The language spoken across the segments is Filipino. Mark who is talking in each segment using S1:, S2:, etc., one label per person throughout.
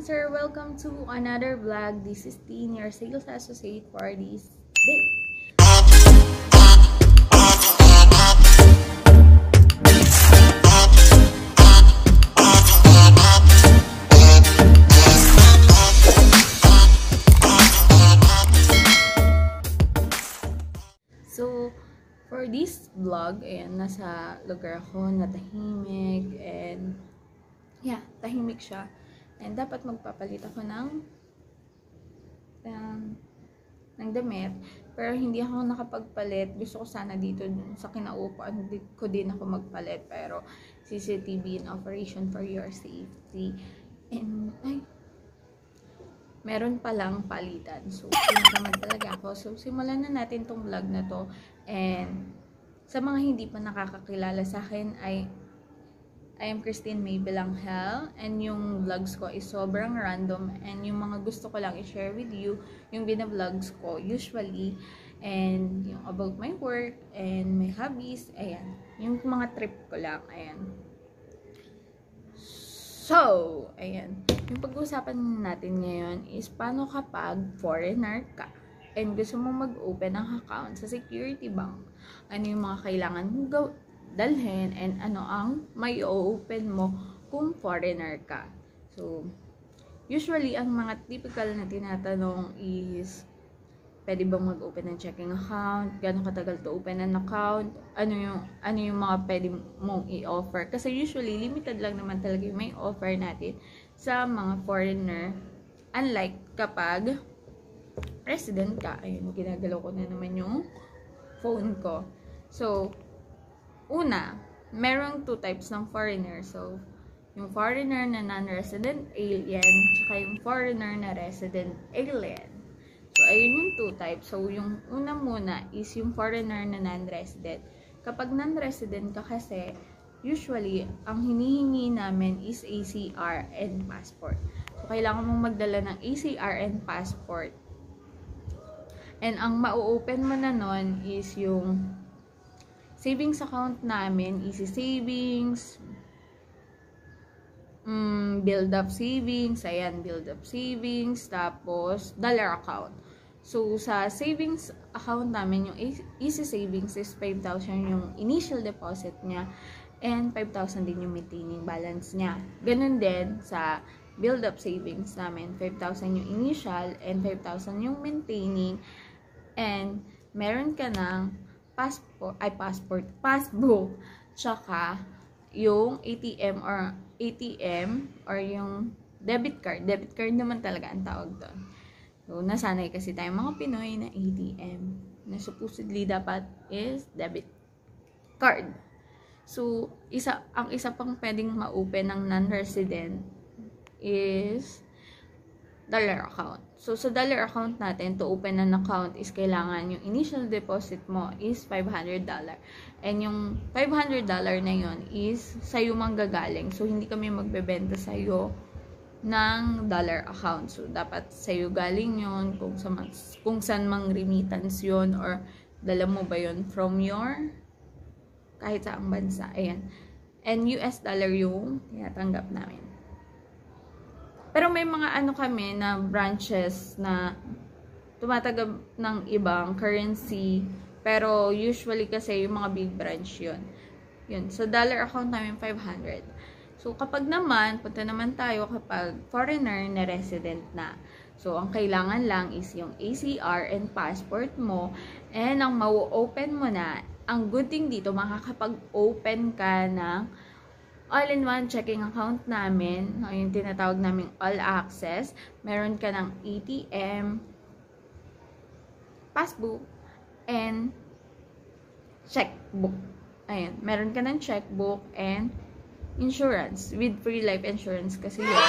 S1: sir. Welcome to another vlog. This is Teen, your sales associate for this day. So, for this vlog, ayan, nasa lugar ako na tahimik and tahimik siya. And dapat magpapalit ako ng damit. Pero hindi ako nakapagpalit. Gusto ko sana dito sa kinaupuan ko din ako magpalit. Pero CCTV in operation for your safety. And meron palang palitan. So, pinakamad talaga ako. So, simulan na natin tong vlog na to. And sa mga hindi pa nakakakilala sa akin I am Christine May Belanghel, and yung vlogs ko is sobrang random, and yung mga gusto ko lang i-share with you, yung binavlogs ko usually, and yung about my work, and my hobbies, ayan, yung mga trip ko lang, ayan. So, ayan, yung pag-uusapan natin ngayon is paano kapag foreigner ka, and gusto mo mag-open ng account sa Security Bank, ano yung mga kailangan mong dalhin, and ano ang may open mo kung foreigner ka. So, usually, ang mga typical na tinatanong is, pwede bang mag-open ng checking account? Gano'ng katagal to open an account? Ano yung mga pwede mong i-offer? Kasi usually, limited lang naman talaga yung may offer natin sa mga foreigner. Unlike kapag resident ka. Ayun, ginagalaw ko na naman yung phone ko. So, una, merong two types ng foreigner. So, yung foreigner na non-resident alien, tsaka yung foreigner na resident alien. So, ayun yung two types. So, yung una muna is yung foreigner na non-resident. Kapag non-resident ka kasi, usually, ang hinihingi namin is ACR and passport. So, kailangan mong magdala ng ACR and passport. And ang ma-open mo na nun is yung savings account namin, easy savings, build up savings, ayan, build up savings, tapos dollar account. So, sa savings account namin, yung easy savings is 5,000 yung initial deposit niya, and 5,000 din yung maintaining balance niya. Ganun din sa build up savings namin, 5,000 yung initial, and 5,000 yung maintaining, and meron ka ng passbook, tsaka yung ATM or yung debit card. Debit card naman talaga ang tawag doon. So, nasanay kasi tayo mga Pinoy na ATM na supposedly dapat is debit card. So, ang isa pang pwedeng ma-open ng non-resident is dollar account. So, sa dollar account natin, to open an account is kailangan yung initial deposit mo is $500. And yung $500 na yun is sa'yo manggagaling. So, hindi kami magbebenta sa'yo ng dollar account. So, dapat sa'yo galing yun, kung saan mang remittance yun, or dala mo ba yun from your kahit saang bansa. Ayan. And US dollar yung tinatanggap namin. Pero may mga kami na branches na tumatagap ng ibang currency. Pero usually kasi yung mga big branch yun. So, dollar account namin 500. So, kapag naman, punta naman tayo kapag foreigner na resident na. So, ang kailangan lang is yung ACR and passport mo. And ang mau-open mo na, ang good thing dito, makakapag-open ka ng all-in-one checking account namin, yung tinatawag naming all access. Meron ka ng ATM, passbook, and checkbook. Ayan, meron ka ng checkbook and insurance, with free life insurance kasi yun.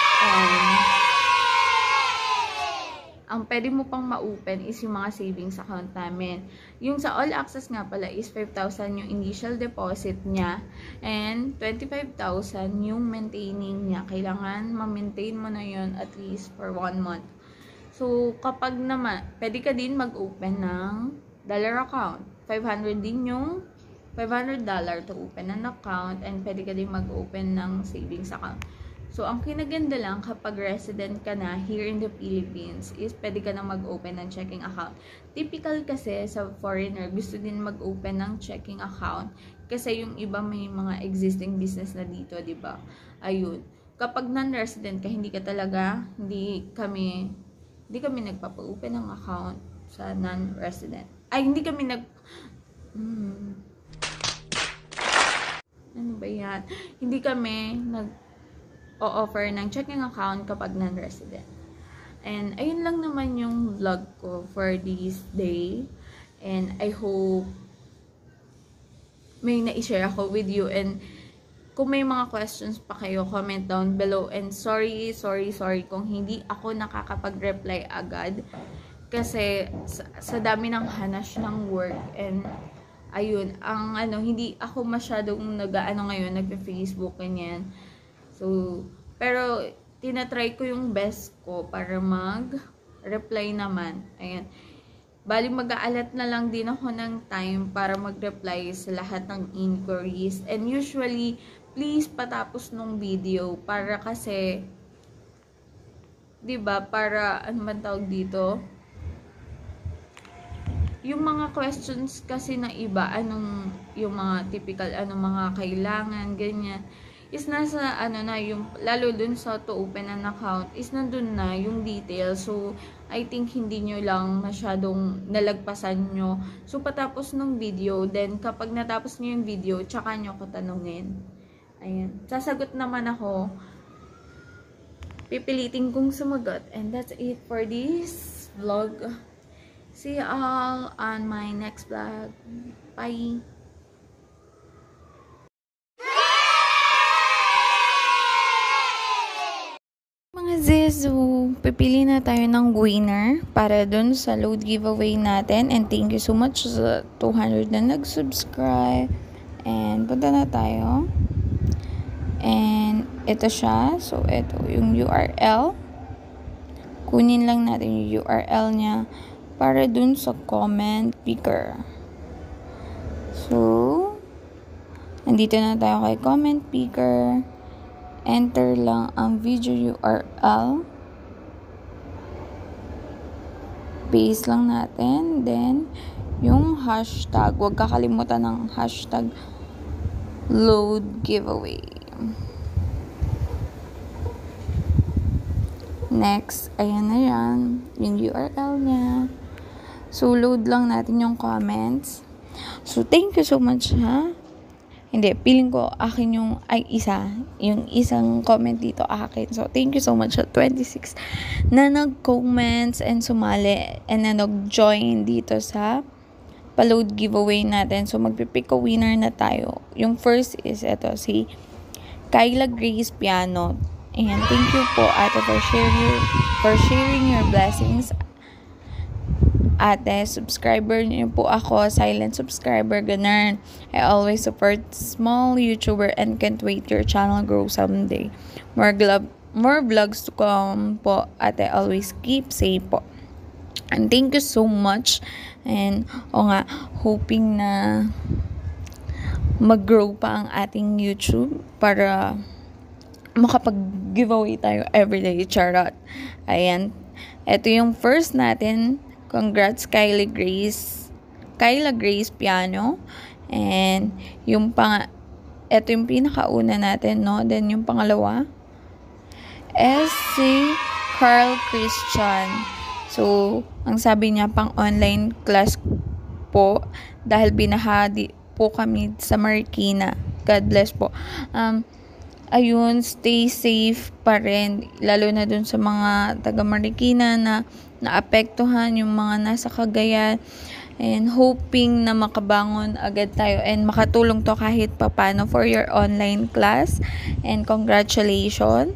S1: Ang pwede mo pang ma-open is yung mga savings account namin. Yung sa all access nga pala is 5,000 yung initial deposit niya, and 25,000 yung maintaining niya. Kailangan ma-maintain mo na yun at least for 1 month. So, kapag naman, pwede ka din mag-open ng dollar account. 500 din yung $500 to open an account, and pwede ka din mag-open ng savings account. So, ang kinaganda lang kapag resident ka na here in the Philippines is pwede ka na mag-open ng checking account. Typical kasi sa foreigner, gusto din mag-open ng checking account kasi yung iba may mga existing business na dito, di ba? Ayun. Kapag non-resident ka, hindi kami nagpapa-open ng account sa non-resident. Ay, hindi kami ano ba yan? Hindi kami o-offer ng checking account kapag non-resident. And ayun lang naman yung vlog ko for this day. And I hope may na-share ako with you. And kung may mga questions pa kayo, comment down below. And sorry kung hindi ako nakakapag-reply agad. Kasi sa dami ng hanash ng work. And ayun, hindi ako masyadong ngayon, nagpe-Facebook, ganyan. So, pero, tinatry ko yung best ko para mag-reply naman. Ayan. Bali, mag-aalat na lang din ako ng time para mag-reply sa lahat ng inquiries. And usually, please patapos nung video para kasi, diba, para, ano man tawag dito? Yung mga questions kasi na iba, yung mga typical, mga kailangan, ganyan, is nasa, yung, lalo dun sa to open an account, is nandun na yung details. So, I think hindi nyo lang masyadong nalagpasan nyo. So, patapos ng video, then kapag natapos nyo yung video, tsaka nyo ko tanungin. Ayan. Sasagot naman ako. Pipilitin kong sumagot. And that's it for this vlog. See you all on my next vlog. Bye! Mga Zizu, pipili na tayo ng winner para dun sa load giveaway natin. And thank you so much sa 200 na nag-subscribe. And punta na tayo. And ito siya. So, ito yung URL. Kunin lang natin yung URL niya para dun sa comment picker. So, andito na tayo kay comment picker. Enter lang ang video URL. Paste lang natin. Then, yung hashtag. Huwag kakalimutan ng hashtag load giveaway. Next, ayan na yan. Yung URL niya. So, load lang natin yung comments. So, thank you so much, ha? Hindi, feeling ko, akin yung isang comment dito, akin. So, thank you so much sa 26 na nag-comments and sumali and na nag-join dito sa pa-load giveaway natin. So, magpipick a winner na tayo. Yung first is, ito, si Kyla Grace Piano. And thank you po, ate, for sharing your blessings. Ate, subscriber niyo po ako, silent subscriber, ganun. I always support small YouTuber and can't wait your channel grow someday. More vlogs to come po, ate. Always keep safe po. And thank you so much. And, hoping na mag-grow pa ang ating YouTube para makapag-giveaway tayo everyday. Charot. Ayan. Ito yung first natin. Congrats, Kyla Grace Piano. And ito yung pinakauna natin, no? Then yung pangalawa, SC Carl Christian. So, ang sabi niya, pang online class po dahil binahadi po kami sa Marikina. God bless po. Ayun, stay safe pa rin, lalo na dun sa mga taga Marikina na naapektuhan, yung mga nasa Cagayan, and hoping na makabangon agad tayo and makatulong to kahit papano for your online class. And congratulations,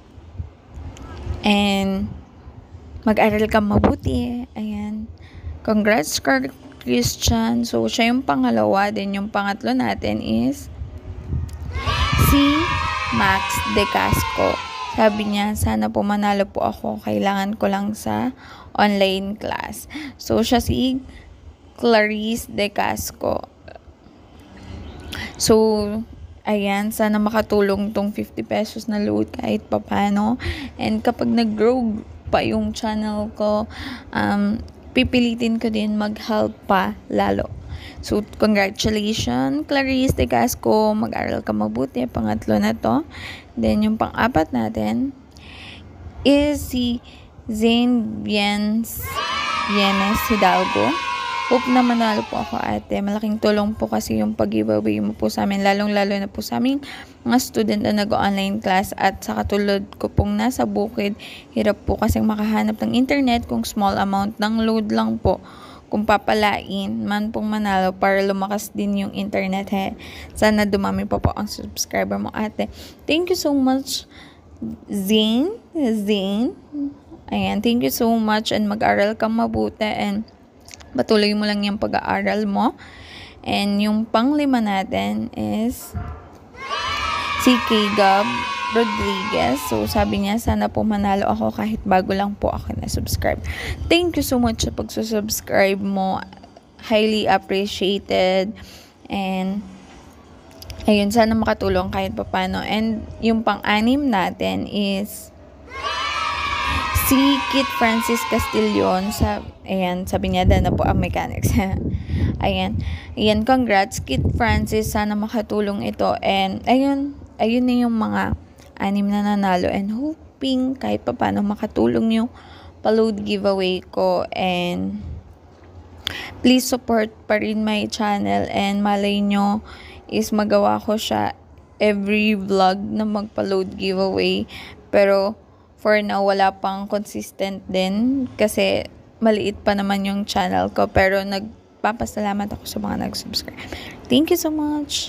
S1: and mag-aral ka mabuti. Ayan, congrats, Christian. So, siya yung pangalawa. Then yung pangatlo natin is si Max De Casco. Sabi niya, sana po manalo po ako. Kailangan ko lang sa online class. So, siya si Clarice De Casco. So, ayan, sana makatulong tong 50 pesos na load kahit papano. And kapag nag-grow pa yung channel ko, pipilitin ko din mag-help pa lalo. So, congratulations, Clarice de Casco. Mag-aral ka mabuti. Pangatlo na to. Then, yung pang-apat natin is si Zane Viennes Hidalgo. Hope na manalo po ako, ate. Malaking tulong po kasi yung pag-giveaway mo po sa amin. Lalong-lalo na po sa aming mga student na nag-online class. At sa katulad ko pong nasa bukid, hirap po kasi makahanap ng internet kung small amount ng load lang po. Kung papalain man pong manalo para lumakas din yung internet. Sana dumami pa po ang subscriber mo, ate. Thank you so much, Zane. Ayan, thank you so much and mag-aral kang mabuti and patuloy mo lang yung pag-aaral mo. And yung pang-5 natin is si Gab Rodriguez. So, sabi niya, sana po manalo ako kahit bago lang po ako na-subscribe. Thank you so much sa pagsusubscribe mo. Highly appreciated. And, ayun, sana makatulong kahit papano. And, yung pang-6 natin is si Kit Francis Castillon. Ayan, sabi niya, na po ang mechanics. Ayan, congrats, Kit Francis. Sana makatulong ito. And, ayun na yung mga 6 na nanalo. And, hoping kahit paano makatulong yung pa-load giveaway ko. And, please support pa rin my channel. And, malay nyo is magawa ko siya every vlog na magpa-load giveaway. Pero, for now, wala pang consistent din kasi maliit pa naman yung channel ko. Pero nagpapasalamat ako sa mga nag-subscribe. Thank you so much!